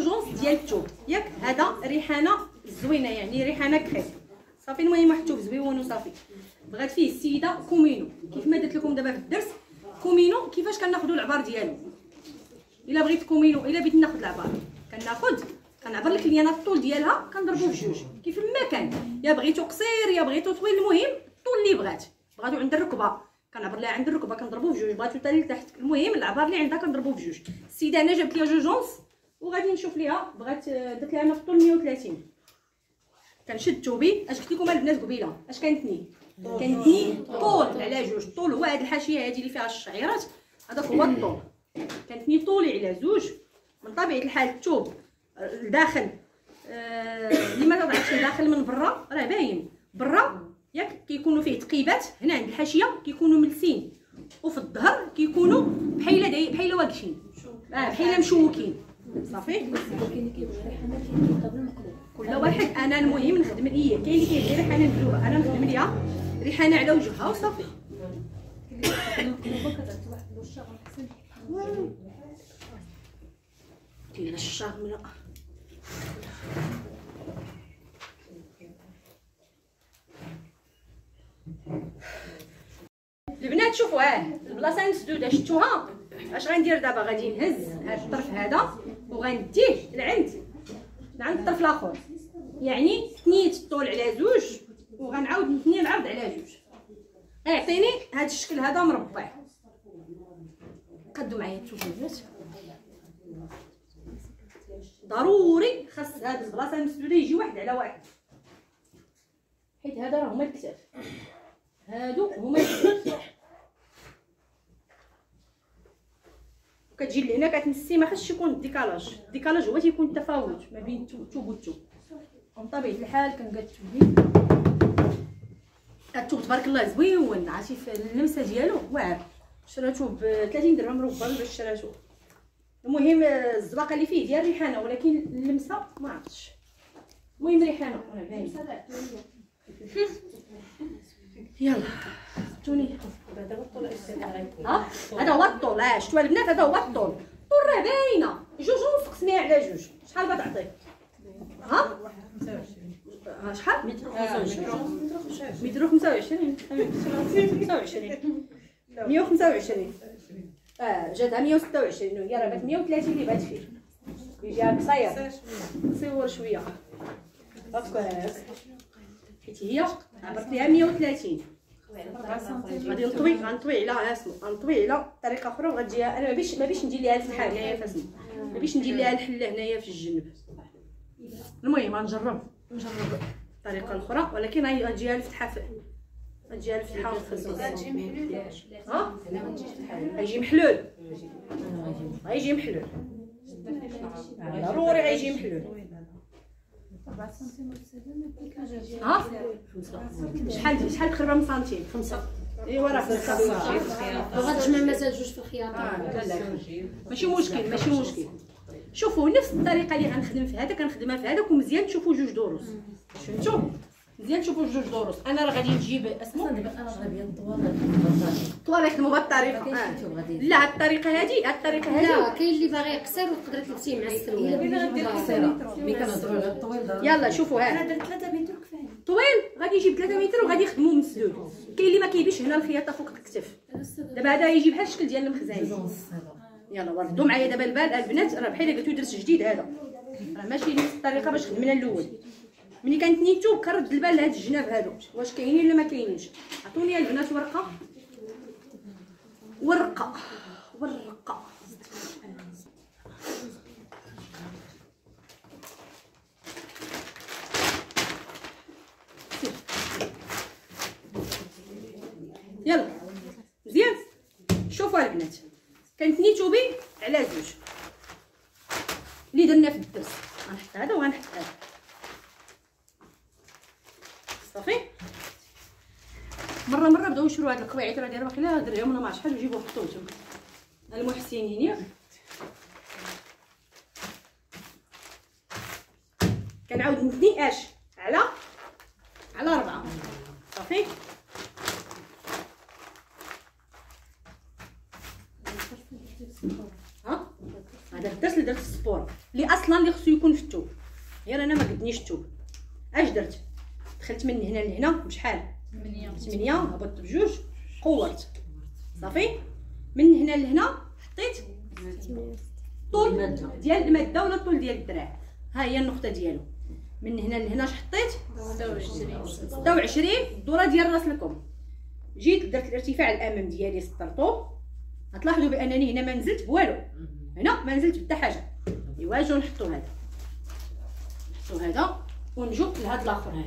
جوجونس ديال الثوب ياك. هذا ريحانه زوينه يعني ريحانه كريم صافي. المهم واحد الثوب زويون وصافي. بغات فيه السيده كومينو كيف ما درت لكم دابا في الدرس. كومينو كيفاش كناخذوا العبار ديالو. الا بغيت كومينو الا بغيت ناخذ العبار كنعبر لك لينا الطول ديالها كنضربوه في جوج كيف ما كان. يا بغيتو قصير يا بغيتو طويل المهم الطول اللي بغاتو عند الركبه كنعبر لها عند الركبه كنضربوه في جوج. بغاتو حتى لتحت المهم العبار اللي عندها كنضربوه في جوج. السيده انا جابت ليا جوجونس وغادي نشوف ليها بغات درت لها انا في الطول 130. كنشد ثوبي اش قلت لكم البنات قبيله اش كانتني طول على جوج. الطول هو هاد الحاشيه هادي اللي فيها الشعيرات هذاك هو الطول. كانتني طولي على زوج. من طبيعه الحال الثوب الداخل اللي ما طلعتش الداخل من برا راه باين برا ياك كيكونوا فيه تقيبات هنا عند الحاشيه كيكونوا ملسين وفي الظهر كيكونوا بحال واقشين بحال مشوكين صافي. كل واحد انا المهم نخدم ليا كاين اللي كيدير ريحانه مقلوبه انا نخدم ليها ريحانه على وجهها وصافي. ديال الشام لا البنات شوفوا البلاصه مسدوده شفتوها. اش غندير دابا غادي نهز هذا الطرف هذا وغنديه لعند الطرف الاخر يعني ثنيت الطول على زوج وغنعاود نثني العرض على جوج. غيعطيني هذا الشكل هذا مربع. قدوا معايا تشوفوا البنات ضروري خاص هاد البلاصه المسدوده يجي واحد على واحد حيت هذا راه هما الكتاف هادو هما الكتاف. وكتجي لهنا كتنسي ما خاصش يكون الديكالاج هو تيكون التفاوت ما بين الثوب والثوب. من طبيعه الحال كنقاد الثوب تبارك الله زويون عرفتي في اللمسه ديالو واعر. شراتو ب 30 درهم مربع باش شراتو. المهم الزباقه اللي فيه ديال الريحانه ولكن اللمسه ما عرفتش. المهم ريحانه راه باين. يلا عطوني هذا هو الطول. هذا هو الطول شفتوا البنات هذا هو الطول. الطول راه باينه جوج ونص قسميها على جوج شحال بتعطي شحال متر 25 125 جاتها 126 وهي راه بات 130 اللي بات فيه يجي قصير صور شويه هكا حيت هي عبرت ليها 130. غادي غنطوي على اسمو غنطوي على طريقه اخرى وغتجيها انا ما بيش ندير ليها الفتحه هنايا فاسمو ما بيش ندير ليها الحله هنايا في الجنب. المهم غنجرب الطريقه الاخرى ولكن غتجيها الفتحه غتجيها الفتحه غيجي محلول ضروري غيجي محلول. 4 سنتيم شحال تقريبا من سنتيم 5 ايوا راه 5 غتجمع مثلا جوج في الخياطه. لا ماشي مشكل. شوفوا نفس الطريقه اللي غنخدم في هذا كنخدمها في هذاك ومزيان تشوفوا جوج دروس فهمتوا مزيان تشوفوا جوج دروس. انا راه غادي نجيب اسمو طوال يخدموا بهذه الطريقه لا هاد الطريقه هذه لا كاين اللي باغي يقصر وتقدر تلبسيه مع السروال الا غدير قصيره ملي كنهضروا على الطويل. يلا شوفوا انا درت 3 متر كفايه طويل غادي يجيب 3 متر وغادي يخدموا مسدود. كاين اللي ما كيبيش هنا الخياطه فوق الكتف دابا هذا يجي بحال الشكل ديال المخزن. يلا وردوا معايا دابا البال البنات راه بحال قلتو درس جديد هذا راه ماشي نفس الطريقه باش خدمنا الاول. ملي كنتنيتو كنرد البال لهاد الجناب هادو واش كاينين ولا ما كاينينش. عطوني البنات ورقه يلا مزيان. شوفوا البنات كنتنيتو بي على زوج اللي درنا في الدرس غنحط هذا وغنحط هذا صافي. مره بداو يشرو هاد القواعد راه دايره واقيلا درهم ولا ما شحال ويجيبو يحطوه تما المحسنين هنا. كنعاود نثني اش على 4 صافي. هذا الدرس نزل درت السبوره اللي اصلا اللي خصو يكون في الثوب، غير انا ما قدنيش الثوب. اش درت؟ دخلت من هنا لهنا بشحال 8 هبطت بجوج قورت صافي. من هنا لهنا حطيت طول ديال الماده ولا الطول ديال الدراع، ها هي النقطه ديالو. من هنا لهنا اش حطيت 26 الدوره ديال راس الكم. جيت درت الارتفاع الامام ديالي سطرتو، غتلاحظوا بانني هنا ما نزلت بوالو، هنا ما نزلت حتى حاجه. ايوا نجيو نحطوا هذا، نحطوا هذا ونجو لهذا الاخر هذا.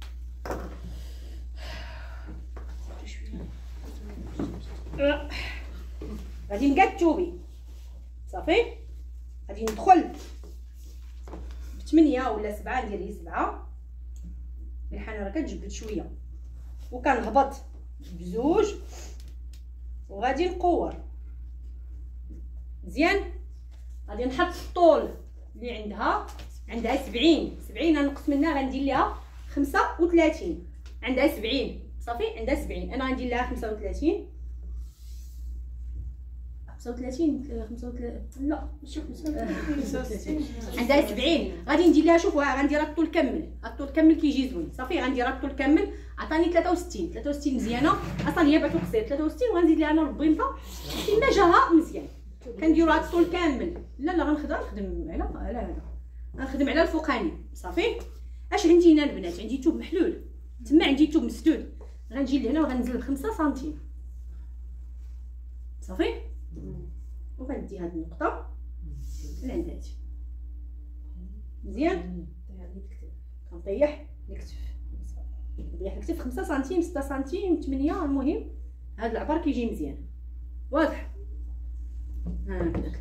غادي نقاد توبي صافي، غادي ندخل ب8 ولا 7 ندير لي 7. الريحانه راه كتجبد شويه وكنهبط بزوج وغادي نقور مزيان. غادي نحط الطول اللي عندها 70 غنقص منها غندير ليها 35. عندها 70 صافي، عندها 70 انا غندير لها 35 لا ماشي 35 عندها 70 غادي ندير لها. شوفوا غندير الطول كامل، الطول كامل كيجي زوين صافي. غندير الطول كامل عطاني 63 مزيانه، اصلا هي باتو قصير 63 وغنزيد لها انا البينطه كما جاها مزيان. كنديروا هاد الطول كامل. لا غنخدم على هذا، غنخدم على الفوقاني صافي. اش عندي هنا البنات؟ عندي توب محلول تما، عندي توب مسدود. غنجي لهنا وغنزل ب 5 سنتيم صافي، وغندي هاد النقطه لعند هادي مزيان. كنطيح الكتف، نطيح الكتف 5 سنتيم 6 سنتيم 8. المهم هاد العبر كيجي مزيان واضح هكذاك.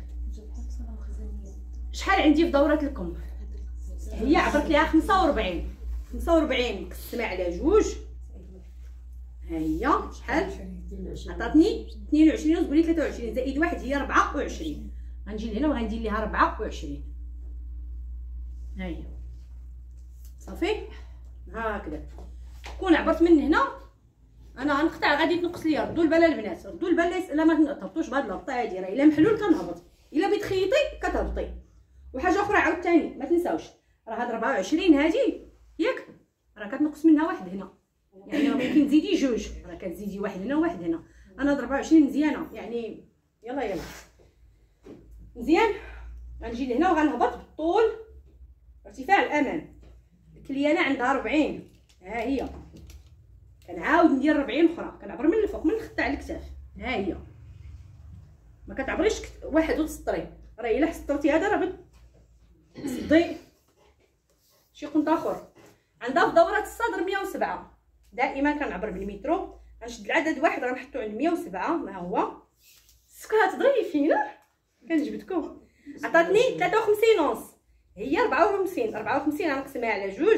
شحال عندي في دوره الكم؟ هي عبرت ليها 45 نقسمها على جوج، ها هي شحال عطاتني 22 وزبولي 23 زائد 1 هي 24. غنجي لهنا وغندير ليها 24 ها هي صافي هكذا. كون عبرت من هنا انا غنقطع، غادي تنقص ليا. ردوا البال البنات، ردوا البال لا ما تهبطوش بهاد الهبطه هادي، راه الا محلول كنهبط، الا بغيت تخيطي كتهبطي. وحاجه اخرى عاوتاني ما تنساوش، راه هاد 24 هادي ياك راه كتنقص منها واحد هنا، يعني راه ممكن تزيدي جوج، راه كتزيدي واحد هنا وواحد هنا. انا 24 مزيانه يعني يلا مزيان. غنجي لهنا وغنهبط بالطول ارتفاع الامام. الكليانه عندها 40 ها هي، كنعاود ندير 40 اخرى، كنعبر من الفوق من الخط على الكتاف ها هي. ما كتعبريش واحد وتسطري، راه الا سطرتي هذا راه بتصدي شي قنت اخر. عندها في دوره الصدر 107 دائما كنعبر بالمترو. غنشد العدد واحد غنحطو عند 107 ما هو سكر. تضربي فينا كنجبدكم. عطاتني 53 ونص هي 54 غنقسمها على جوج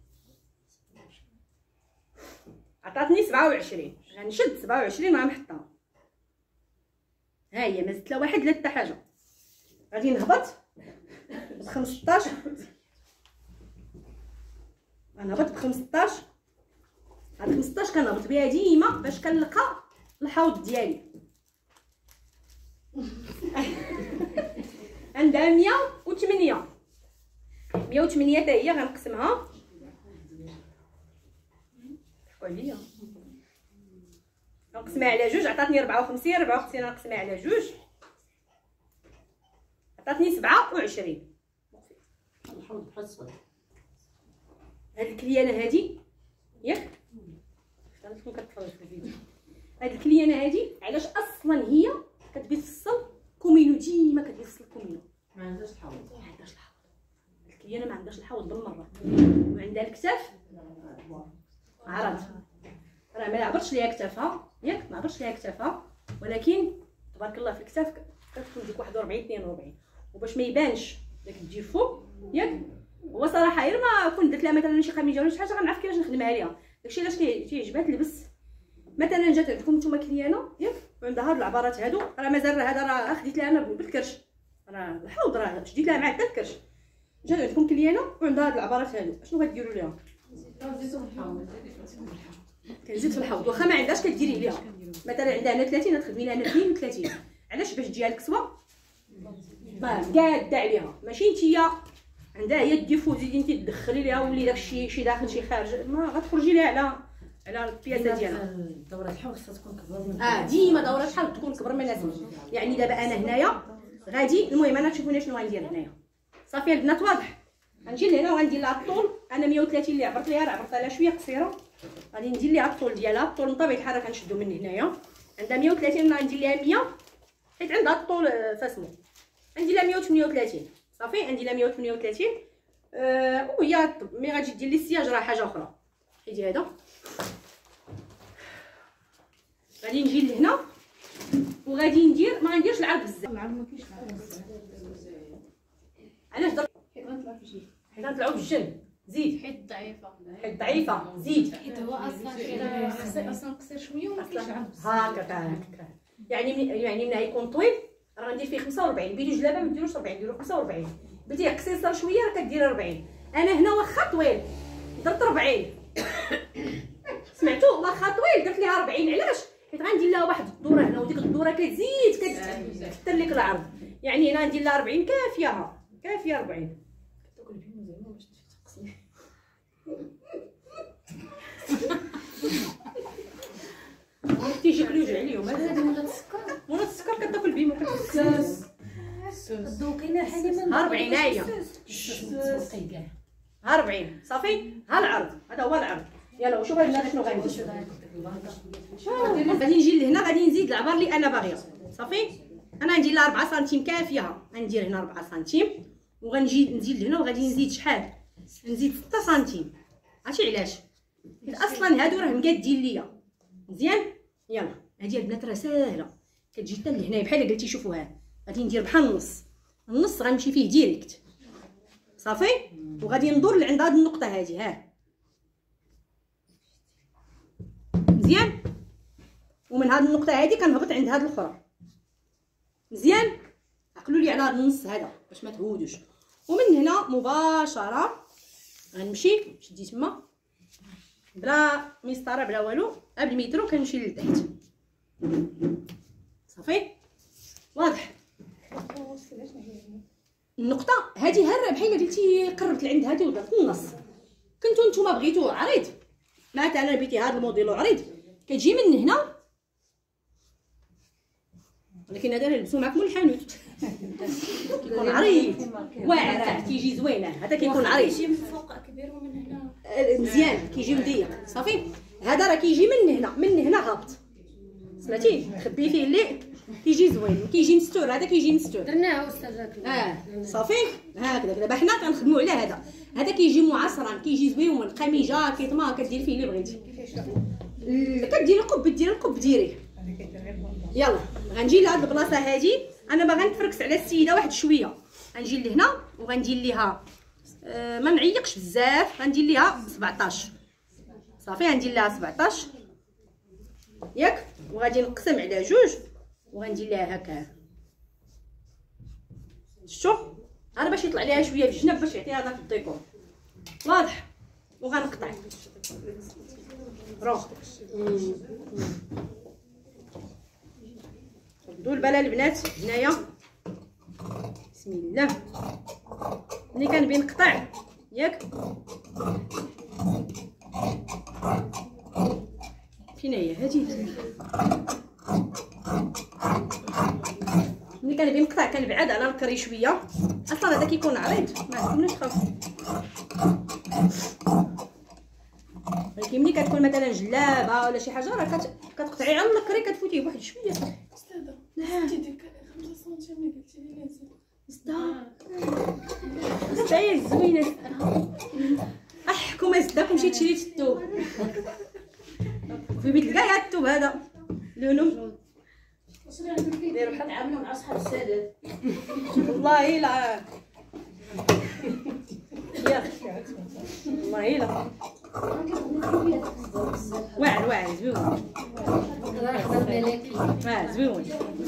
عطاتني 27. غنشد 27 وغنحطها ها هي، ما زدت لا واحد لا حتى حاجه. غادي نهبط ب 15 غنهبط ب 15. هاد 15 كنهبط بها ديما باش كنلقى الحوض ديالي. عندها 108 حتى هي غنقسمها. ضحكوا عليا، غنقسمها على جوج عطاتني 54 غنقسمها على جوج عطاتني 27. الحوض بحال الصغير. هاد الكليانه هادي ياك كنتكون كتفرج في الفيديو. هاد الكليانه هادي علاش اصلا هي كتبي تفصل كومينو، ديما كتبي تفصل كومينو. ما عندهاش الحوض، الكليانه ما عندهاش الحوض بالمره، وعندها الكتاف عرض، راه ما عبرتش ليها كتافها ياك، ما عبرتش ليها كتافها، ولكن تبارك الله في الكتاف كتكون ديك 41 42. وباش ما يبانش داك الجيفو ياك، هو صراحه غير ما كنت درت لها مثلا شي خميجه ولا شي حاجه غنعرف كيفاش نخدمها ليها. داكشي علاش كيعجبها تلبس. مثلا جات عندكم نتوما كليانه ياك وعندها هاد العبارات هادو، راه مازال هذا راه خديت لها انا بالكرش، راه الحوض راه شديت لها معاه حتى الكرش. جات عندكم كليانه وعندها هاد العبارات هادو، اشنو غديروا ليها؟ كنزيد في الحوض. واخا ما عندهاش كديري ليها مثلا عندها هنا 30 تخدمي لها هنا 32. علاش؟ باش تجيها الكسوه قاده عليها، ماشي نتيا عندها هي الديفو تزيدي انت تدخلي ليها ولي داكشي شي داخل شي خارج، ما غتخرجي ليها على البياسه ديالها. دورة الحول خصها تكون كبر من ديما دورة الحول تكون كبر من الناس. يعني دابا انا هنايا غادي، المهم انا تشوفوني شنو غندير هنايا. صافي البنات واضح، غنجي لهنا وغندير لها الطول. انا 130 اللي عبرت ليها، راه عبرت لها شويه قصيره، غادي ندير ليها الطول ديالها. الطول من طبيعه الحال كنشدو من هنايا، عندها 130 انا غندير ليها 100 حيت عندها الطول فاسمو. غندير لها 138 صافي، غندير لها 138 وهي مي غادي دير لي السياج راه حاجه اخرى. حيدي هذا، غادي نجي لهنا وغادي ندير، ما غنديرش العرض بزاف. العرض ما كاينش العرض. علاش درت؟ حيت غنطلع في الجهه، حيت غنطلعو في الجن. زيد حيت ضعيفه، حيت ضعيفه. زيد حيت هو اصلا اصلا قصير شويه وما كاينش العرض. هكا يعني ملي يكون طويل راه غندير فيه 45. بيدو جلابه ما ديروش 40، ديرو 45. بغيتيه قصير صار شويه راه كدير 40. انا هنا واخا طويل درت 40 سمعتوا؟ واخا طويل درت ليها 40. علاش؟ حيت غندير لها واحد الدوره هنا، وديك الدوره كتزيد كتكثر لك العرض. يعني هنا ندير لها 40 كافيه 40. تاكل بهم زعما باش تقسم. تيجيك الوجع اليوم. هذا ولا السكر مولا السكر كتاكل بهم وكتسوس. دوكينا حليمه 40 هي كاع 40 صافي. ها العرض، هذا هو العرض. يلا وشوف البنات شنو غندير. غادي نجي لهنا، غادي نزيد العبار اللي انا باغيه. صافي انا ندير لها 4 سنتيم كافيه. غندير هنا 4 سنتيم وغنجي نزيد لهنا وغادي نزيد شحال؟ نزيد 6 سنتيم. عرفتي علاش؟ حيت اصلا هادو راه مقادين ليا مزيان. يلا هادي البنات راه ساهله، كتجي حتى لهنايا بحال قلتي. شوفوها غادي ندير بحال النص غنمشي فيه ديريكت صافي. وغادي ندور لعند هاد النقطه هادي. ها مزيان. ومن هاد النقطه هادي كنهبط عند هاد الاخرى مزيان. عقلوا لي على هاد النص هذا باش ما تهودوش. ومن هنا مباشره غنمشي شدي تما بلا مسطره بلا والو، قبل مترو كنمشي لتحت صافي. واضح؟ النقطه هذه هره بحال قلتي قربت لعند هذه ودرت النص. كنتو نتوما بغيتو عريض، مثلا بغيتي هذا الموديل عريض كتجي من هنا، ولكن هذا نلبسو معكم الحانوت كيكون عريض واعر كيجي زوين. هذا كيكون عريض كيجي من فوق كبير ومن هنا مزيان كيجي مضيق صافي. هذا راه كيجي من هنا هابط، سمعتي؟ خبي فيه اللي كيجي زوين كيجي مستور. هذا كيجي مستور درناه استاذ. صافي هكذا. دابا حنا كنخدموا على هذا كيجي معصرا كيجي زوين. قميص جاكيط ما كدير فيه اللي بغيتي. كديري القب ديريه. يلا غنجي لهاد البلاصه هادي. انا باغا نتفركس على السيده واحد شويه. غنجي لهنا وغندير ليها ما نعيقش بزاف، غندير ليها 17 صافي. غندير لها 17 ياك، وغادي نقسم على جوج وغندير لها هكا. شفتوا؟ انا باش يطلع ليها شويه في الجنب باش يعطيها داك الديكور. واضح؟ وغنقطع روح. ردوا البال البنات هنايا. بسم الله. ملي كنبي نقطع ياك فين هي هادي. ملي كنبي نقطع كنبعد على الكري شويه. اصلا هذا كيكون عريض ما عندكمش تخافوا، ولكن ملي كتكون مثلا جلابه ولا شي حاجه راه كتقطعي على الكري كتفوتيه بواحد شويه صافي. استاذه انت ديك 5 سنتيم اللي قلتي لي نازل هي زوينه. احكم ازداكم مشيت شريت الثوب في بيت كاع الثوب هذا لولو. ديروا بحال تعاملوا مع صحاب السادات والله لا يا والله لا واعر زوين زوين.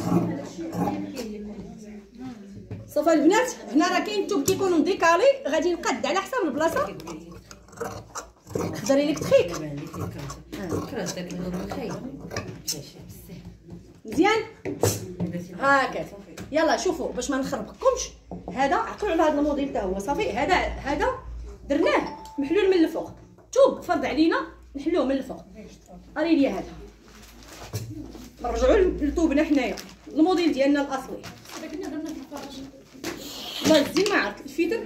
صافي البنات هنا راه كاين الثوب كيكونوا مديكالي. غادي نقاد على حساب البلاصه. خضري لك تخيك كراش داك اللون الخايب مزيان هكا. يلا شوفوا باش ما نخربقكمش. هذا عقلوا على هذا الموديل حتى هو صافي. هذا درناه محلول من الفوق، توب فرض علينا نحلوه من الفوق. اري لي هذا نرجعوا لطوبنا حنايا الموديل ديالنا الاصلي. لا الزين ما عرفت الفيتر.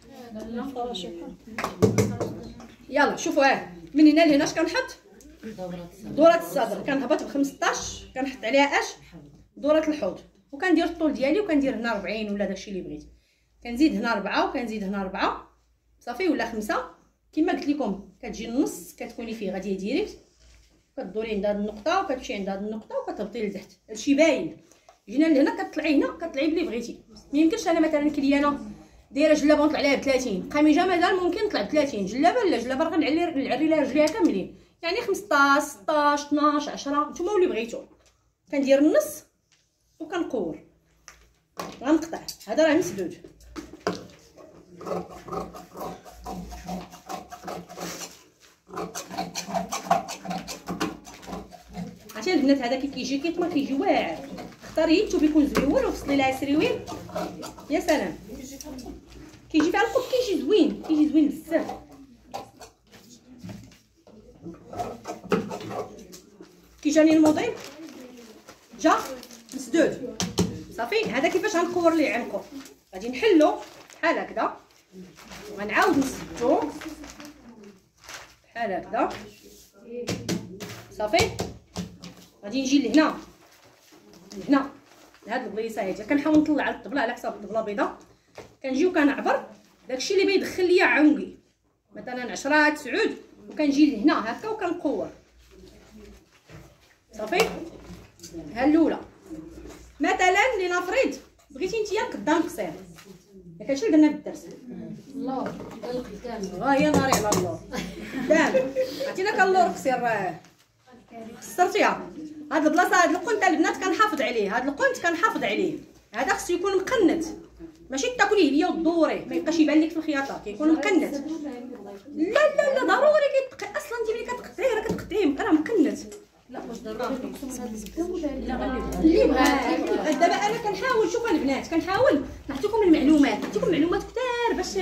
يلا شوفوا من هنا لهنا اش كنحط؟ دوره الصدر كنهبط ب 15 كنحط عليها اش؟ دوره الحوض، وكندير الطول ديالي وكندير هنا 40 ولا داكشي اللي بغيت. كنزيد هنا 4 وكنزيد هنا 4 صافي ولا 5 كما قلت لكم. كتجي النص كتكوني فيه غاديه ديريكت، كدوري عند هاد النقطه وكتمشي عند هاد النقطه وكتهبطي لتحت. هادشي باين. جينا لهنا كتطلعي هنا كتطلعي بلي بغيتي. ميمكنش انا مثلا كليانه دايره جلابه ونطلع عليها ب 30، قميجه مازال ممكن نطلع ب 30، جلابه لا جلابه راه غنعري لها رجليها كاملين، يعني 15 16 12 10 نتوما واللي بغيتو. كندير النص وكنقور غنقطع. هذا راه مسدود. عرفتي البنات هذا كي كيجي كيطمر كيجي واعر. اختاري الثوب يكون زوين وفصلي لها سريويل. يا سلام كيجي فيها القط كيجي زوين، كيجي زوين بزاف. كي جاني الموديل جا مسدود صافي. هذا كيفاش غنكور ليه عنقو؟ غادي نحلو بحال هكذا وغنعاود نسدو بحال هكذا صافي. غادي نجي لهنا لهاد البليصه هادي. كنحاول نطلع على الطبله على حساب الطبله بيضاء. كنجي وكنعبر داكشي اللي بيدخل ليا عنقي مثلا 10 9 وكنجي لهنا هكا وكنقور صافي. ها الاولى مثلا لنفرض بغيتي نتيا قدام قصير، ياك هادشي اللي درنا بالدرس. الله قال قدام يا ناري على الله قدام. عرفتينا كاللور قصير قصرتيها. هاد البلاصه هاد القنت البنات كنحافظ عليه، هاد القنت كنحافظ عليه. هذا خصو يكون مقنت، ماشي تاكليه ليا ودوري ما يبقاش يبان لك في الخياطه. كيكون مقنت. لا ضروري اصلا انت ملي كتقطعيه راه كتقطعيه راه مقنت. لا واش ضروري نقسم هذا الزبده ولا اللي بغا. دابا انا كنحاول شوفوا البنات كنحاول نعطيكم المعلومات، نعطيكم معلومات كثار باش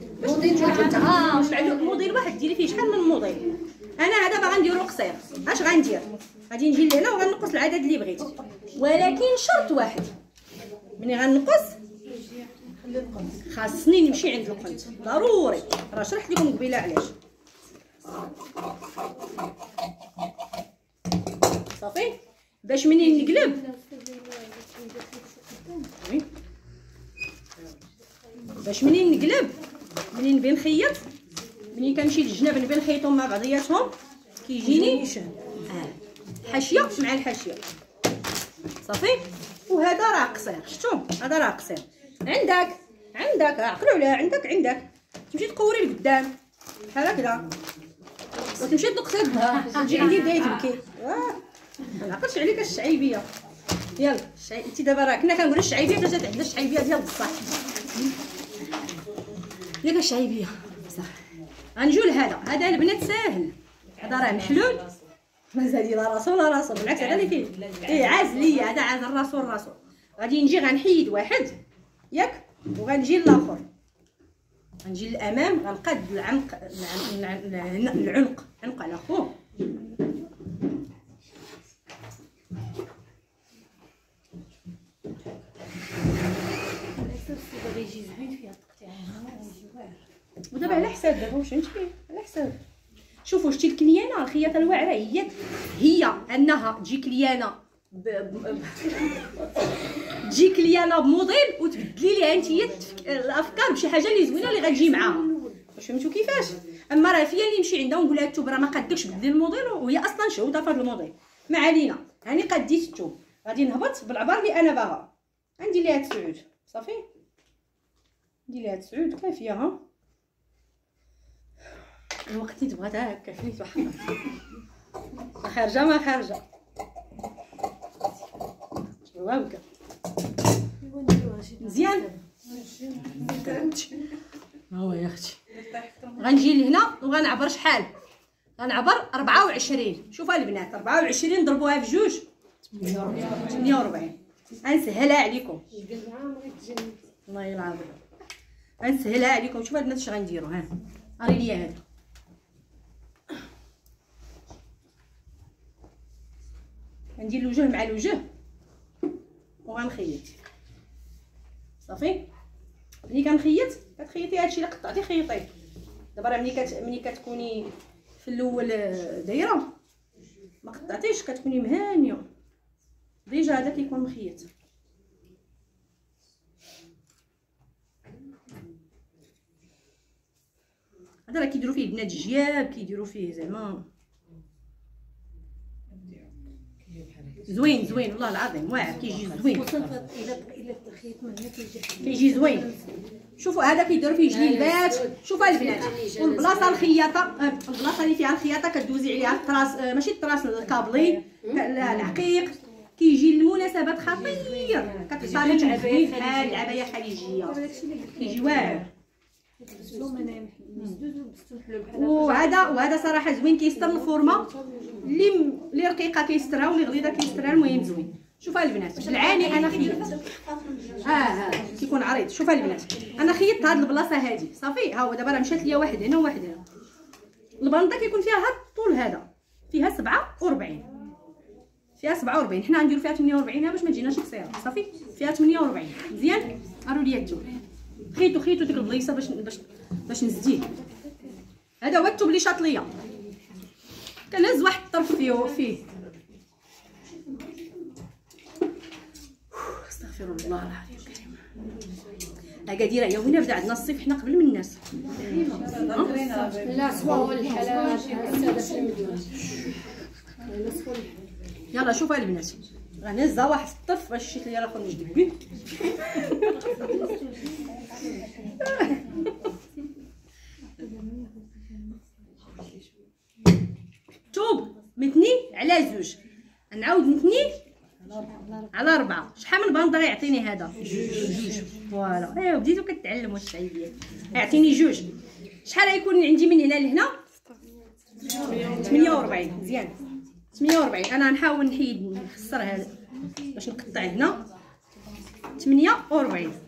موديل واحد ديري فيه شحال من موديل. انا هذا باغا نديرو قصير. اش غندير؟ غادي نجي لهنا وغنقص العدد اللي بغيت، ولكن شرط واحد ملي غنقص خاصني نمشي عند القنت ضروري. راه شرحت لكم قبيله علاش. صافي باش منين نقلب منين نبي نخيط، منين كنمشي للجناب نبي نخيطهم مع بعضياتهم كيجيني حاشيه مع الحاشيه صافي. وهذا راه قصير، شفتوا هذا راه قصير. عندك عقلوا عليها. عندك تمشي تقوري لقدام بحال هكذا وتمشي تنقصي الظهر تجي عندي بدايه تبكي. ما عقلتش عليك الشعيبيه. يلا انت دابا راه كنا كنقولوا الشعيبيه حتى جات عندنا الشعيبيه ديال بصح. ياك الشعيبيه بصح. غنجيو لهذا البنات ساهل. هذا راه محلول مازال لا راسو لا راسو، بالعكس هذا اللي فيه عاز ليا. هذا عاز الراسو. غادي نجي غنحيد واحد ياك وغنجي للاخر. غنجي للامام غنقاد العنق على خوه. ودابا على حساب دابا واش فهمتي على حساب. شوفوا شتي الكليانه الخياطه الواعره هي انها تجي كليانه تجي كليانه بموديل وتبدلي ليها انتيا الافكار بشي حاجه اللي زوينه اللي غتجي معاها. واش فهمتوا كيفاش؟ اما راه فيا اللي نمشي عندها ونقول لها الثوب راه ما قادكش بدلي الموديل وهي اصلا شهوده في هذا الموديل. ما علينا، هاني قديت الثوب غادي نهبط بالعبار اللي انا باغا. غندير ليها 9 صافي. ندير ليها 9 كافيه. ها الوقت اللي تبغاتها هكا فهمتي وحقا خارجه ما خارجه هكا مزيان. هو يا اختي غنجي لهنا وغنعبر شحال؟ غنعبر 24. شوفوا البنات 24 ضربوها في 2 48 غنسهلها عليكم والله العظيم، غنسهلها عليكم. شوفوا البنات اش غنديروا. ها راه ليا هذا غندير الوجه مع الوجه وغنخيط صافي. ملي كنخيط كتخيطي هادشي اللي قطعتي خيطيه. دابا راه ملي كتكوني في الاول دايره ما قطعتيش كتكوني مهانيه ديجا، هذا كيكون مخيط. هذا راه كيديروا فيه البنات الجياب، كيديروا فيه زعما زوين زوين والله العظيم، واعر كيجي زوين، كيجي زوين. شوفوا هذا كيديروا فيه جليبات. شوفوا البنات، والبلاصه الخياطه، البلاصه اللي فيها الخياطه كدوزي عليها الطراس، ماشي الطراس الكابلي، العقيق. كيجي للمناسبات خطير، كتختاري زوين بحال العبايه خليجيه، كيجي واعر. وهذا صراحه زوين، كيستر الفورمه، اللي رقيقه كيسترها واللي غليظه كيسترها. المهم زوين. شوفوا البنات العاني انا خيط كيكون عريض. شوفوا البنات انا خيطت هاد البلاصه هادي صافي. ها هو دابا راه مشات ليا واحد هنا وواحد هنا. البنطه كيكون فيها هاد الطول هذا، فيها 47، فيها 47. حنا غنديروا فيها 48 باش ما تجيناش قصيره صافي. فيها 48 مزيان. اروا ليا الثوب، خيطوا ديك البليصه باش نزديه. هذا هو الثوب اللي شاط ليا، كنهز واحد الطرف فيه. استغفر الله العظيم الكريم. هكا دايره هي وين بدا عندنا الصيف حنا قبل من الناس. لا سوا الحلال الساده في المدينه. يلا شوفوا البنات، غنهزها واحد الطرف باش شيت ليا الاخر نجدب به. توب من 2 على 2، نعاود من 2 على 4. شحال من باندا غيعطيني هذا؟ جوج. فوالا ايوا بديتو كتعلموا الشعيبيه. يعطيني جوج. شحال غيكون عندي من هنا لهنا؟ 48. مزيان 48. انا نحاول نخسر هذا باش نقطع هنا 48.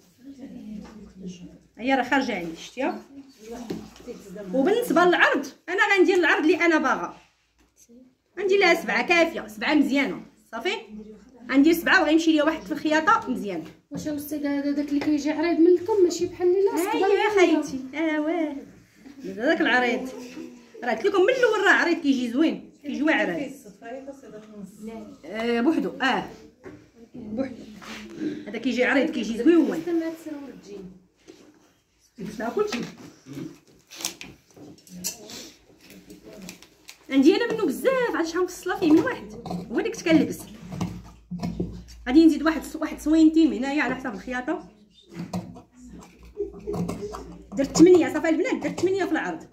هي راه خارجه عندي شتيها. وبالنسبه للعرض انا غندير العرض اللي انا باغا، غندير لها 7 كافيه، 7 مزيانه صافي. غندير 7 وغيمشي ليا واحد في الخياطه مزيان. واش استاذ هذا داك اللي كيجي عريض من الكم ماشي بحال اللي لاصق؟ يا خيتي واه داك العريض راه قلت لكم من الاول راه عريض كيجي زوين، كيجي واعر بوحدو. بوحدو هذا كيجي عريض كيجي زوين. لا كلشي عندي انا منه بزاف، عاد شحال مفصله فيه من واحد، هو اللي كنت كنلبس. غادي نزيد واحد صوينتين من هنايا على حسب الخياطه. درت 8 صافي البنات، درت 8 في العرض.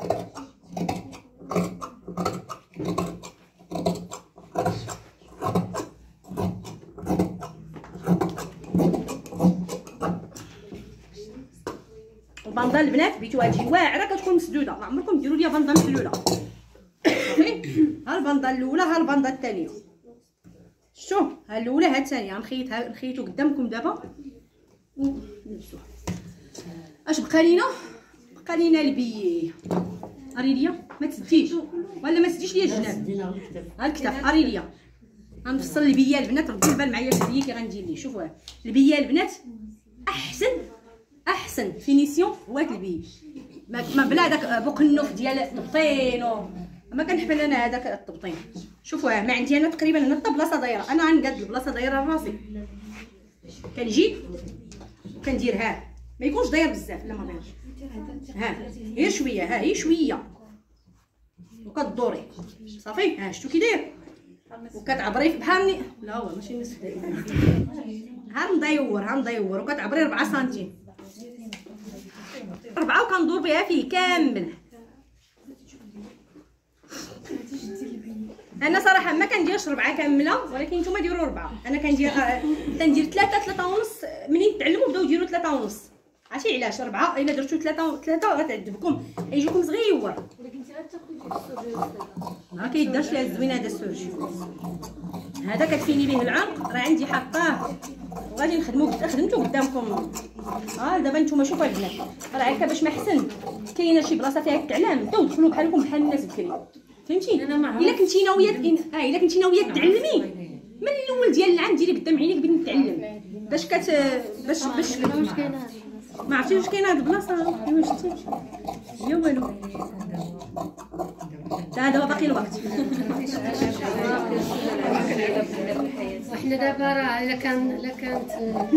البنطه البنات بيتوها تجي واعره كتكون مسدوده، ما عمركم ديروا ليا بنطه محلوله صافي. ها البنطه الاولى، ها البنطه الثانيه. شتو ها الاولى ها الثانيه. نخيطو قدامكم دابا ونلبسوها. اش بقى لينا؟ بقى لينا البيي. اري ليا ما تسديش ولا ما تسديش ليا الجناب. ها الكتاف اري ليا. غنفصل البيه البنات، ردوا البال معايا في البيه كي غندير ليه. شوفوا البيه البنات احسن فينيسيون هو هاد البيه، ما بلا داك بوقنوف ديال الطبطين ما كنحمل انا هذاك الطبطين. شوفوا ما عندي انا تقريبا هنا حتى بلاصه دايره، انا غنقاد البلاصه دايره راسي. كنجي وكندير ما يكونش داير بزاف، لا ما دايرش. غير شويه، هي شويه وكدوري صافي. شتو كي داير وكتعبري بحال لا هو ماشي نصف داير. مديور وكتعبري 4 سنتيم 4 وكندور بها فيه كامل. انا صراحه ما كنديرش 4 كامله، ولكن نتوما ديروا 4. انا كندير 3 ونص. منين تعلموا بداو ديروا 3 ونص. عرفتي علاش؟ 4 الا درتو 3 غتعذبكم، يجيكم صغيور. ولكن انت غتاخدي السورجي. ما كيدارش ليها الزوين هذا السورجي. هذا كتفيني به العنق، راه عندي حطاه وغادي خدمته قدامكم. دابا نتوما شوفوا البنات، راه هكا باش ما احسن. كاينه شي بلاصه فيها التعلام نبداو ندخلوا بحالكم بحال الناس بكري، فهمتي؟ الا كنتي ناويه تتعلمي من الاول ديال العام ديري قدام عينيك بغيت نتعلم باش ما عرفتيش واش كاينه هاد البلاصه. واش شتي هي والو، تا دابا باقي الوقت. وحنا دابا راه الا كانت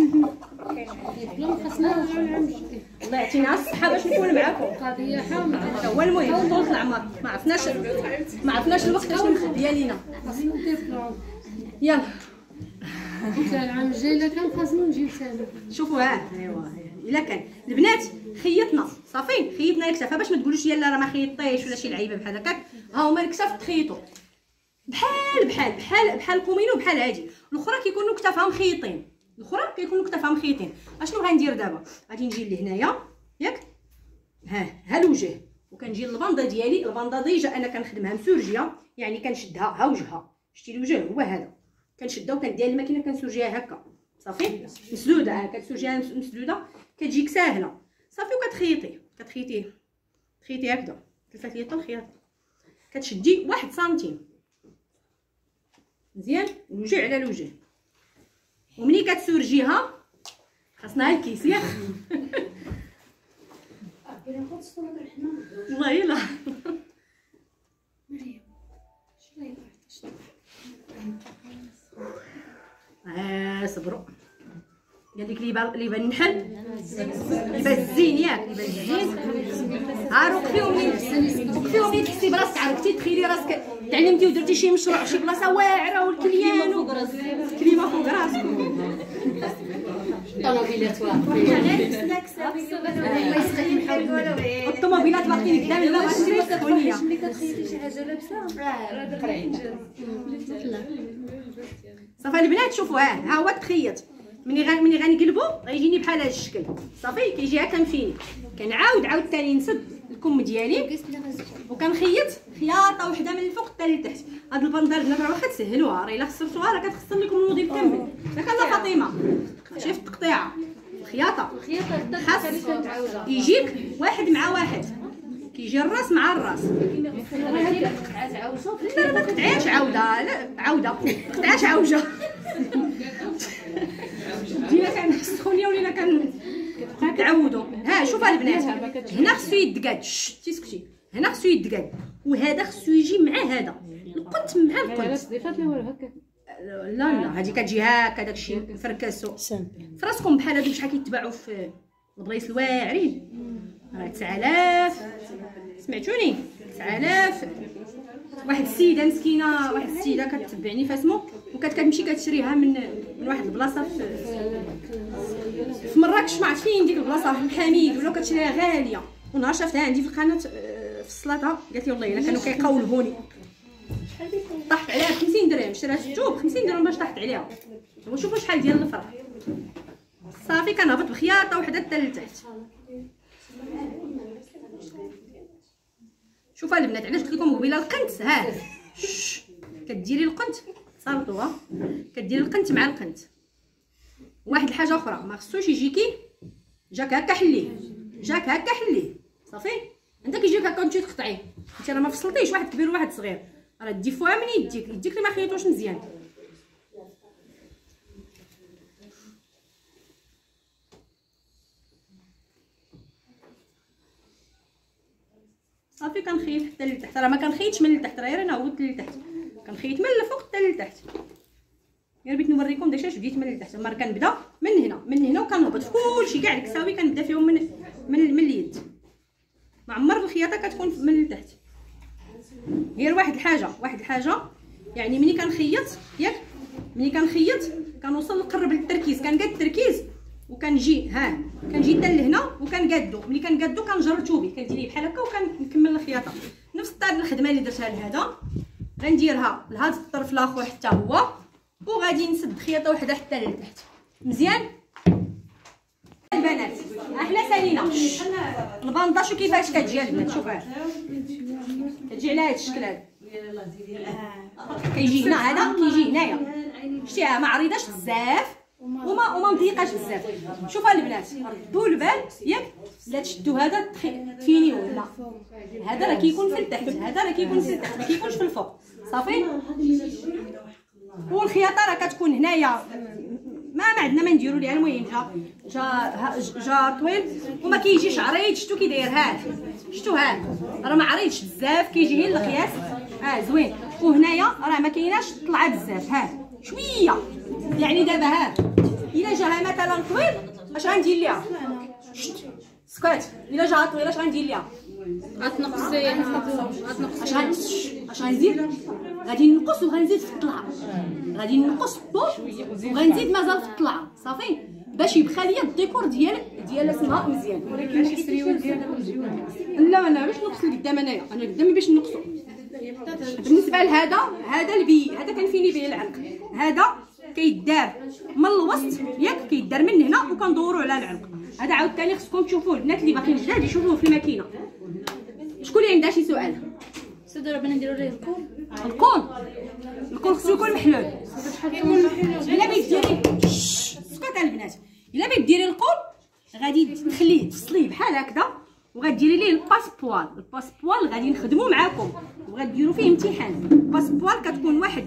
دبلوم خاصنا نرجعوا للعام الجديد. الله يعطينا الصحه باش نكون معاكم. قضيه حامله هو المهم طول العمر ما عرفناش الوقت باش مخبيه لينا. خاصنا دبلوم. يلا قلت العام الجاي الا كان خاصنا نجيو ثاني. شوفوا ايوا الا كان البنات خيطنا صافي، خيطنا الكتافه باش ما تقولوش يلا راه ما خيطيش ولا شي لعيبه بحال هكاك. ها هما الكتاف تخيطوا بحال الكومينو بحال هادي. الاخرى كيكونوا كتافهم خيطين، اشنو غندير دابا؟ غادي نجي لهنايا ياك، ها الوجه، وكنجي للباندا ديالي. الباندا ديجا انا كنخدمها مسورجيه، يعني كنشدها ها وجهها، شتي الوجه هو هذا، كنشدها وكندير الماكينه كنسورجيها هكا صافي مسدوده. كتسورجيها مسدوده كتجيك ساهله صافي. وكتخيطي هكذا، تلفات ليا الخياطه، كتشدي 1 سنتيم مزيان الوجه على الوجه. ومني كتسورجيها خاصنا الكيس ياك. والله يلا صبروا. قال لك اللي بان النحل يبان الزين ياك، يبان الزين. ها وقفي ومنين تحسي براسك عرفتي تخيلي راسك تعلمتي ودرتي شي مشروع شي بلاصه واعره والكليان كليمه فوق راسك. الطوموبيلات الطوموبيلات باقيين قدام لا غنشري السخونيه. ملي كتخيطي شي حاجه لابسه راه قرعين. صافي البنات شوفوا ها هو تخيط. مني غنقلبو غيجيني بحال هذا الشكل صافي. كيجي هكا مفيني، كنعاود ثاني نسد الكم ديالي وكنخيط خياطه وحده من الفوق حتى لتحت. هاد البندال البنات راه واخا تسهلوها، راه الا خسرتوها راه كتخسر لكم الموديل كامل. ياك لا فاطمه؟ شوف التقطيعه الخياطه خاص يجيك واحد مع واحد، كيجي الراس مع الراس. لا ما تقطعيش عاوده تقطعاش عوجه. ديما كنسخونيه ولينا كنعودوا. ها شوف البنات، هنا خصو يدقاد. تسكتي، هنا خصو يدقاد وهذا خصو يجي مع هذا القنت مع القنت. لا هذه كتجي هكا داكشي فركاسو في راسكم بحال هادو شحال كيتباعوا في البلايص الواعرين. راه 9000 سمعتوني 9000. واحد السيده مسكينه، واحد السيده كتبعني فاسمو وكتمشي كتشريها من واحد البلاصه في مراكش، ما عرفت فين ديك البلاصه، حميد ولا كتشريها غاليه. ونهار شافتها عندي في القناه في السلطه قالت لي والله الا كانوا كيقولهوني. طاحت عليها 50 درهم، شرات الثوب 50 درهم باش طاحت عليها. وشوفوا شحال ديال الفرق. صافي كنهبط بخياطه وحده حتى لتحت. شوفوا البنات علاش قلت لكم قبيله القنت. ها كديري القنت صارتوها، كديري القنت مع القنت. واحد الحاجه اخرى ما خصوش يجيكي جاك هكا حليه، جاك هكا حليه صافي. انت كيجيك هكا وانت تقطعيه، انت راه ما فصلتيش واحد كبير وواحد صغير، راه دي فوها من يديك اللي ما خيطوش مزيان. صافي كنخيط حتى لتحت. راه ما كنخيطش من لتحت، راه انا عودت لتحت، كنخيط من الفوق حتى لتحت. غير بغيت نوريكم داكشي بديت من لتحت. مره كنبدا من هنا وكنهبط في كلشي كاع الكساوي كنبدا فيهم من اليد. ما عمر الخياطه كتكون من لتحت. غير واحد الحاجه يعني ملي كنخيط ياك، ملي كنخيط كنوصل نقرب للتركيز، كنقاد التركيز وكنجي كنجي حتى لهنا وكنقادو. ملي كنقادو كنجر توبي كنديريه بحال هكا وكنكمل الخياطه. نفس الطريقه الخدمه اللي درتها لهذا غنديرها لهذا الطرف الاخر حتى هو، وغادي نسد خياطه وحده حتى لتحت مزيان. البنات احنا سالينا الباندا شو كيفاش كتجي البنات. شوفوا كتجي على هذا الشكل هذا كيجي هنا، هذا كيجي هنايا، شتيها ما عريضاش بزاف وما مضيقاش بزاف. شوفوا البنات ردوا البال ياك، لا تشدوا هذا تفينيو، لا هذا راه كيكون في التحت، هذا راه كيكون في التحت، ما كيكونش في الفوق صافي. والخياطه راه كتكون هنايا، ما عندنا ما نديروا ليها. المهم جا طويل وما كيجيش عريض. شتو كي داير هاد، شتو هاد راه ما عريضش بزاف، كيجي غير القياس زوين. وهنايا راه ما كايناش طلعه بزاف، هاد شويه يعني. دابا هاد الا جاها مثلا طويل اش غندير ليها؟ شت سكات، الا جاها طويله اش غندير ليها؟ غتنقصي اش غنزيد؟ غادي نقص وغنزيد في الطلعه، غادي نقص الطول وغنزيد مازال في الطلعه صافي، باش يبقى ليا الديكور ديال اسمها مزيان. ولكن السريوه ديالها مزيونه. لا ما باش نقص لقدام، انايا انا قدامي باش نقصو. بالنسبه لهذا، هذا البي، هذا كنفيني به العنق، هذا كيدار من الوسط ياك، كيدار من هنا وكندوروا على العنق. هذا عاوتاني خصكم تشوفوه، البنات اللي باقيين جداد يشوفوه في الماكينه. شكون اللي عندها شي سؤال؟ سدوا راه نديروا ليه الكول خصو يكون محلول. الا بغيتي ديري سكت البنات، الا بغيتي ديري الكول غادي تخليه تفصليه بحال هكذا وغديري ليه الباسبوال. الباسبوال غادي نخدمو معاكم وغديروا فيه امتحان. الباسبوال كتكون واحد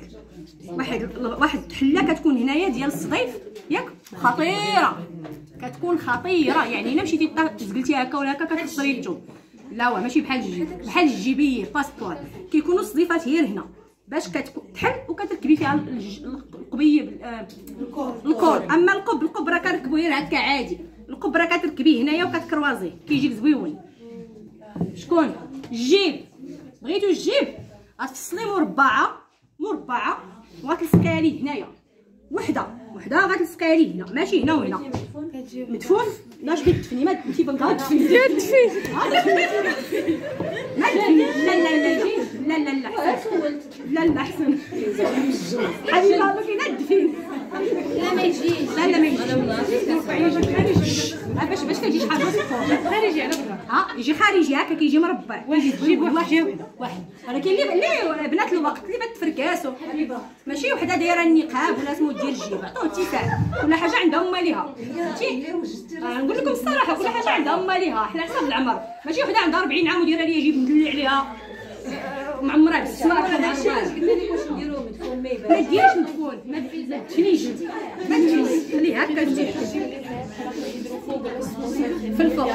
حله كتكون هنايا ديال الصديف ياك، خطيره، كتكون خطيره يعني. الا مشيتي تزقلتي هكا ولا هكا كتخسري الثوب. لا واه ماشي بحال الجيب، بحال الجيبيه باسبوال كيكونوا الصديفات هي هنا باش كتحل وكتركبي فيها القبيه الكول. اما القب راه كنركبو غير هكا عادي، القب راه كتركبيه هنايا وكتكروازيه كيجيك زويون. شكون الجيب؟ بغيتو الجيب غتفصلي مربعه وغتلصقيها ليه هنايا، وحده غتلصقيها ليه هنا، ماشي هنا وهنا. مدفون؟ لا شبيك تدفني، ما انتي بنقا تدفني لا احسن حبيبي ما كاينه الدفين. لا ما يجيش، لا ما يجيش. باش كيجي شحال خارجي على برا، يجي خارجي هكا كيجي مربع، كيجي واحد. راه كاين اللي بنات الوقت اللي بتفركاسو ماشي وحده دايره النقاب ولا سمو ديال الجيب، عطوه اتساع كل حاجه عندها ماليها. نقول لكم الصراحه كل حاجه عندها ماليها، حنا حساب العمر، ماشي وحده عندها 40 عام ودايره ليا جيب ندلي عليها معمرها بالسماء. قلنا لك واش نديرو مدفون، ما ديريش مدفون، ما تدفنيش، خليه هكا في الفوق.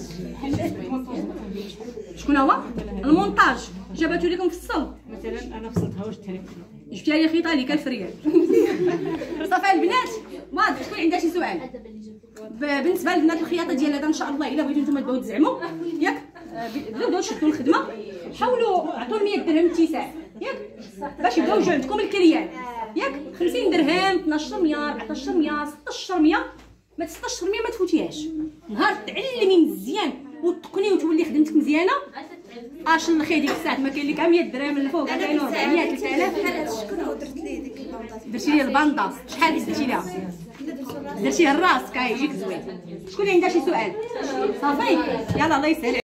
شكون هو المونتاج؟ جابتو لكم في الصل مثلا، انا فصلتها واش تريك جبتيها لي خيطه لي كالفريال صافي البنات. واضح شكون عندها شي سؤال؟ بالنسبه للبنات الخياطه ديال هذا ان شاء الله الا بغيتو نتوما تبغيو تزعموا ياك، بداو تشدوا الخدمه، حاولوا عطوا 100 درهم اتساع ياك باش يبداو يجوا عندكم الكريال ياك. 50 درهم 1200 1400 1600 ما 1600 ما تفوتيهاش. نهار تعلمي مزيان وتقني وتولي خدمتك مزيانه اش الخير ديك الساعه ما كاين لك 100 درهم الفوق، كاين 400 3000 بحال هاد الشكل ودرت ليه ديك البنطه، درتي لي الباندا. شحال درتي ليها؟ درتيها لراسك يجيك زوين. شكون اللي عندها شي سؤال؟ صافي يلا الله يسهل.